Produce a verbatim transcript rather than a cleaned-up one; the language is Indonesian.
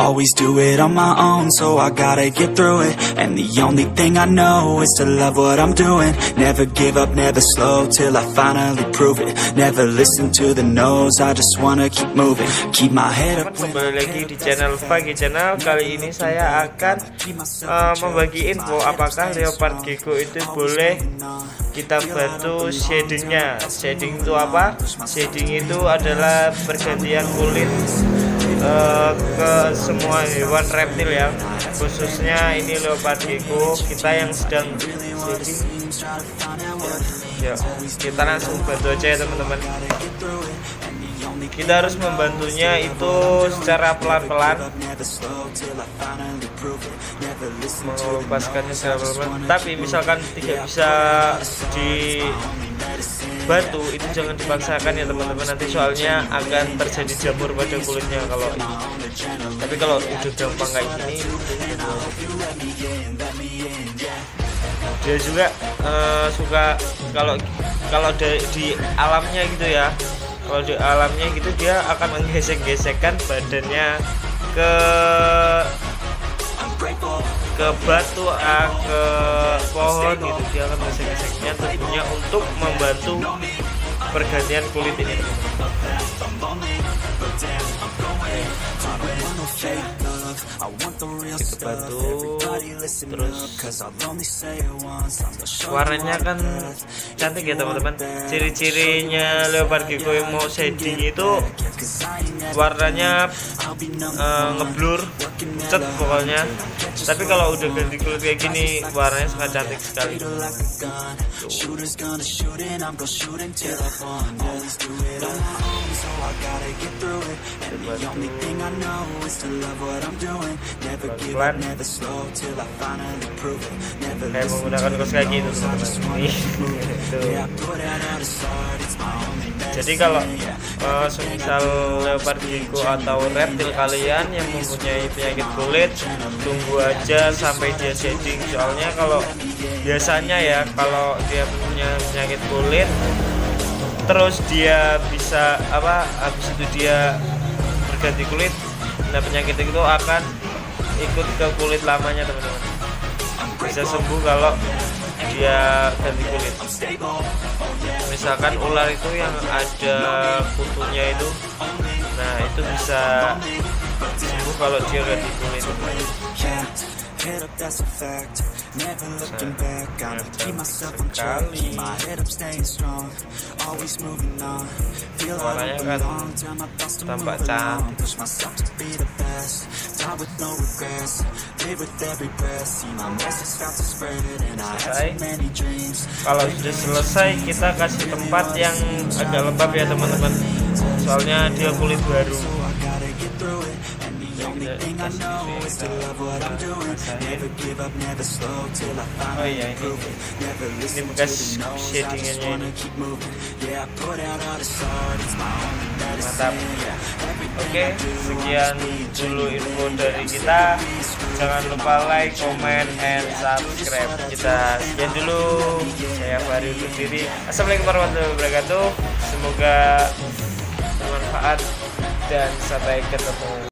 always do it on my own, so I gotta get through it. And the only thing I know is to love what I'm doing. Never give up, never slow, till I finally prove it. Never listen to the no's, I just wanna keep moving. Keep my head up. Kembali lagi di channel Pagi Channel. Kali ini saya akan uh, membagi info apakah leopard gecko itu boleh kita bantu shadingnya. Shading itu apa? Shading itu adalah pergantian kulit uh, ke semua hewan reptil ya, khususnya ini leopard gecko. Kita yang sedang shading, ya kita langsung bantu aja ya teman-teman. Kita harus membantunya itu secara pelan-pelan, melepaskannya secara pelan-pelan. Tapi misalkan tidak bisa dibantu, itu jangan dipaksakan ya teman-teman, nanti soalnya akan terjadi jamur pada kulitnya kalau ini. Tapi kalau udah gampang kayak gini, dia juga uh, suka kalau kalau di, di alamnya gitu ya. Kalau di alamnya gitu dia akan menggesek-gesekkan badannya ke ke batu, ah, ke pohon gitu. Dia akan gesek-geseknya tentunya untuk membantu pergantian kulit ini. Kita bantu, terus warnanya kan cantik ya teman-teman. Ciri-cirinya leopard gecko yang mau shading itu warnanya uh, ngeblur, cet pokoknya. Tapi kalau udah ganti kulit kayak gini, warnanya sangat cantik sekali. Pelan-pelan kayak menggunakan kaos kaki itu teman-teman. Jadi kalau uh, semisal leopard gecko atau reptil kalian yang mempunyai penyakit kulit, tunggu aja sampai dia shading. Soalnya kalau biasanya ya, kalau dia punya penyakit kulit terus dia bisa apa, habis itu dia berganti kulit, nah penyakit itu akan ikut ke kulit lamanya teman-teman. Bisa sembuh kalau dia ganti kulit. Misalkan ular itu yang ada kutunya itu, nah itu bisa sembuh kalau dia ganti kulit. Warnanya kan tampak cantik. Selesai. Kalau sudah selesai, kita kasih tempat yang agak lembab ya teman-teman, soalnya dia kulit baru. Oh iya, ini ini bekas shadingannya ini. Mantap. Oke, sekian dulu info dari kita. Jangan lupa like, comment, and subscribe. Kita sekian dulu. Saya Fahri undur diri. Assalamualaikum warahmatullahi wabarakatuh. Semoga bermanfaat dan sampai ketemu.